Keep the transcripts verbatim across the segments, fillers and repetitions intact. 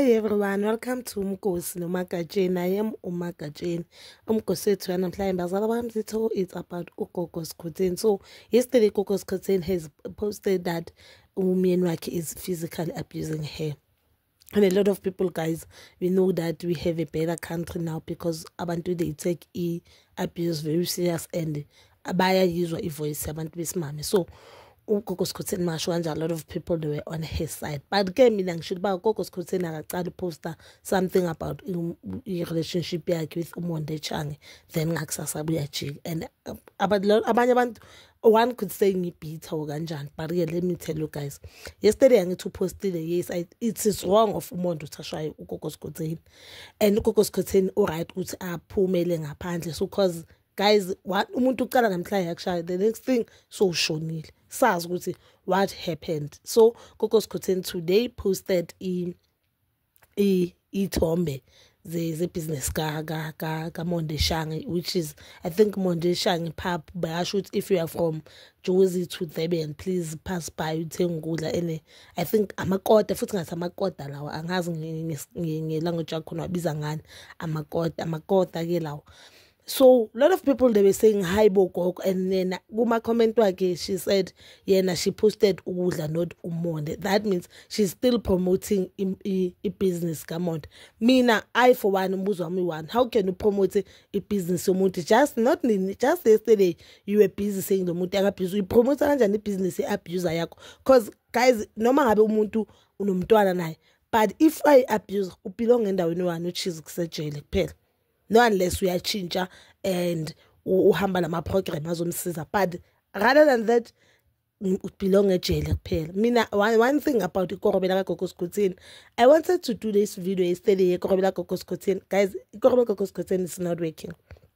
Hi everyone, welcome to Umgosi no Magajeni. I am uMagajeni. Umgosi wethu namhlanje bazala bami sitho it's about uGogo skhotheni. So yesterday Gogo skhotheni has posted that umyeni wakhe is physically abusing her. And a lot of people, guys, we know that we have a better country now because abantu they take e abuse very serious and abaya yizwa ivoice yabantu besimame. So uGogo skhotheni masho kanje, a lot of people they were on his side, but ke mina ngisho ba uGogo skhotheni akaqala poster something about i relationship yakhe with uMonde Change, then ngakusasa buyajika. And abanye abantu, one could say ngibitha kanjani, but yeah, let me tell you guys, yesterday angithi posted yes I, it is wrong of uMonde uthashwayo uGogo skhotheni, and uGogo skhotheni alright ukuthi aphumele ngaphandle. So cause guys, what umuntu uqala namhlanje yakushaya, the next thing so ushonile, sazi ukuthi what happened. So Gogo skhotheni today posted i i ithombe the the business ka ka ka ka Monde Change, which is I think Monde Change pub, but I should, if you are from Jozi to Durban, please pass by uthenge ukudla. Ene I think amakota futhi ngathi amakota lawa angazi nge language yakhona biza ngani amakota amakota ke lawa. So a lot of people they were saying hi Gogo, and then kuma comment wakhe she said yena she posted ukudla not uMonde. That means she's still promoting i, i business kaMonde. Mina I for one umbuzo wami one, how can you promote a business yomuntu? Just not just yesterday you were busy saying the muntu akabuse, you promote kanjani business abuser yakho? Because guys, noma ngabe umuntu unomntwana naye, but if I abuse ubelong endaweni wani which is kusejele kuphela. No, unless we are chincha and uhamba nama program azomsiza, but rather than that belong a jail kuphela. Mina one, one thing about KOROBELA Gogo skhotheni, I wanted to do this video yesterday. KOROBELA Gogo skhotheni, guys, KOROBELA Gogo skhotheni is not working.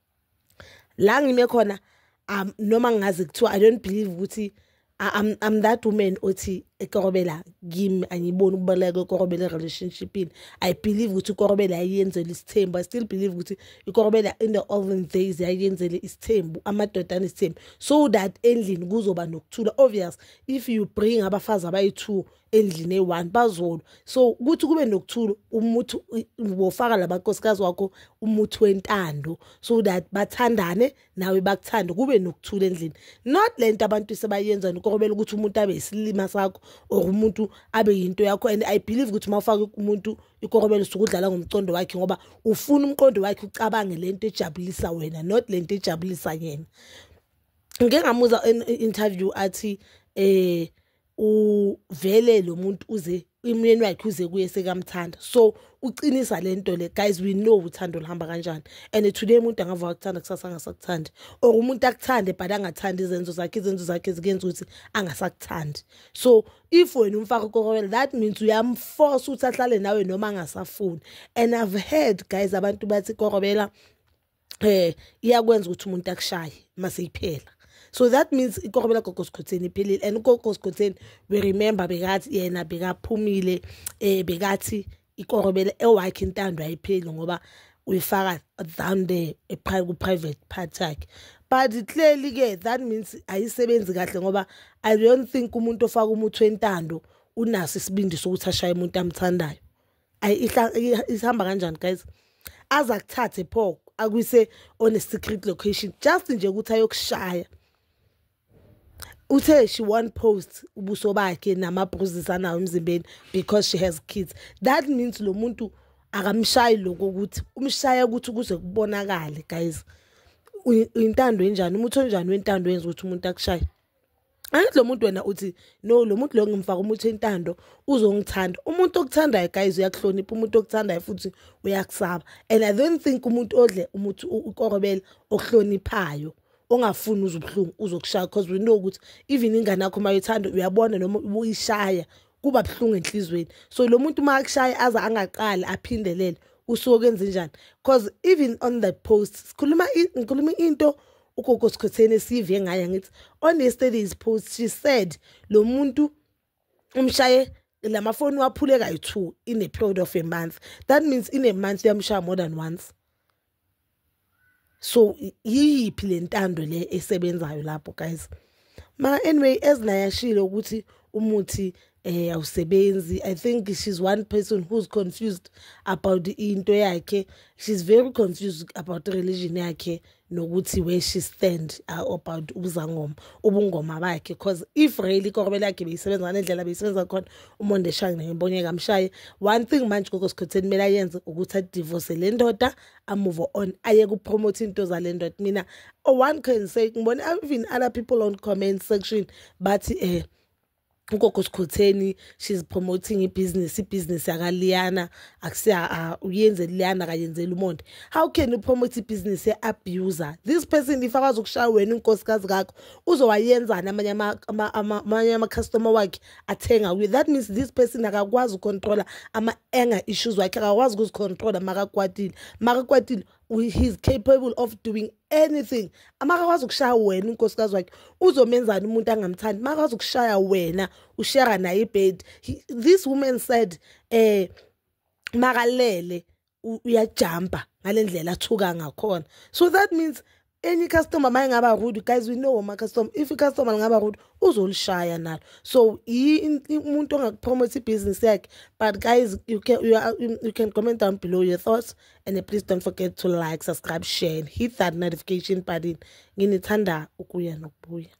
La ngime khona um noma ngazi kuthiwa I don't believe ukuthi I'm I'm that woman othi KOROBELA gimi angiboni ukubaleka KOROBELA relationship in. I believe ukuthi KOROBELA ayenzele isithembu. I still believe ukuthi KOROBELA in the olden days ayenzele isithembu, amadodana isithembu, so that endlini kuzoba nokuthula. Obvious if you bring abafazi abayi-two endlini e-one bazolo, so ukuthi kube nokuthula umuthi wofaka labankosikazi wakho umuthi wentando, so that bathandane nawe bakuthande kube nokuthula endlini. Not lento abantu sebayenza KOROBELA ukuthi umuntu abe isilima sakho or umuntu abe yinto yakho. And I believe ukuthi mawufaka umuntu iKOROBELA usukudlala ngomcondo wakhe ngoba ufuna umcondo wakhe ucabange lento ejabulisa wena, not lento ejabulisa yena. Ngeke ngamuza interview athi eh uvele lo muntu uze imyeni wakhe uze kuye sekamthanda, so uqinisa lento le. Guys, we know uthando luhamba kanjani, and today umuntu angava ukuthanda kusasa angasakuthandi, or umuntu akuthande but angathandi izenzo zakhe, izenzo zakhe zikenza ukuthi angasakuthandi. So if wena umfaka KOROBELA, that means uyamforce ukuthi ahlale nawe noma angasafuni. And I've heard guys abantu bathi KOROBELA eh iyakwenza ukuthi umuntu akushaye mase iphela. So that means KOROBELA Gogo skhotheni iphelile. And uGogo skhotheni we remember bekathi yena bekaphumile eh bekathi iKOROBELA ewakhe intando ayipheli ngoba uyifaka down there a private part yakhe. But clearly ke that means ayisebenzi kahle ngoba I don't think umuntu ofaka umuthi wentando unaso isibindi sokuthi ashaye umuntu amthandayo. Ayi ihamba kanjani guys? Aza kuthathe pho akuyise on a secret location just nje ukuthi ayokushaya. Uthe she one post ubuso bakhe nama-bruises anawo emzimbeni because she has kids. That means lo muntu akamshayi lokho ukuthi umshaya ukuthi kuze kubonakale. Guys, intando enjani, umuthi onjani wentando yenza ukuthi umuntu akushaye? Angithi lo muntu wena uthi no, lo muntu lo ngimfaka umuthi wentando uzongithanda. Umuntu okuthandayo guys uyakuhlonipha, umuntu okuthandayo futhi uyakusaba. And I don't think umuntu odle umuthi uKOROBELA okuhloniphayo ongafuni uzubhlungu uzokushaya, because we know ukuthi even ingane yakho mayithanda uyabona noma uyishaya kuba bhlungu enhlizweni. So lo muntu makushaya aza angaqali aphindelele usuke enze njani? Because even on that post sikhuluma ngikhuluma into uGogo skhotheni sive ngaye ngithi on yesterday's post she said lo muntu umshaye lamafoni waphule kayi-two in a period of a month. That means in a month yamshaya more than once. So yiphi le ntando le esebenzayo lapho guys? Ma anyway, as naye ashilo ukuthi umuthi eh awusebenzi. I think she's one person who's confused about into yakhe. She's very confused about the religion yakhe nokuthi where she stand uh, about ubuzangoma ubungoma bakhe, because if really KOROBELA yakhe beyisebenza ngendlela beyisebenza khona umonde shang nembonyeka amshaye, one thing manje Gogo skhotheni mela yenze ukuthi divorce le ndoda, a move on, aye ku promote into za le ndoda. Mina one can say ngibona even other people on comment section bathi eh Gogo skhotheni she's promoting i-business i-business yakaliyana akusiya uyenze liyana kayenzela umonde. How can you promote i-business ye-abuser? This person if akwazi ukushaya wena inkosikazi kakho uzowayenzana amanye amanye ama-customer wakhe athenga kuyo. That means this person akakwazi ukontrola ama-anger issues wakhe, akakwazi ukuzicontrola makakwatile makakwatile he's capable of doing anything. Amakakwazi ukushaya wena inkosikazi wakhe uzomenzana umuntu angamthandi makakwazi ukushaya wena ushare naye ibed. This woman said eh makalele uyajumpa ngalendlela athuka ngakhona. So that means any customer maye ngaba rude, guys, we know my customer, if a customer ngaba rude uzolishaya nalo. So umuntu ongakupromote business yakhe. But guys, you can you, are, you can comment down below your thoughts, and please don't forget to like, subscribe, share, and hit that notification button. Nginithanda ukuya nokubuya.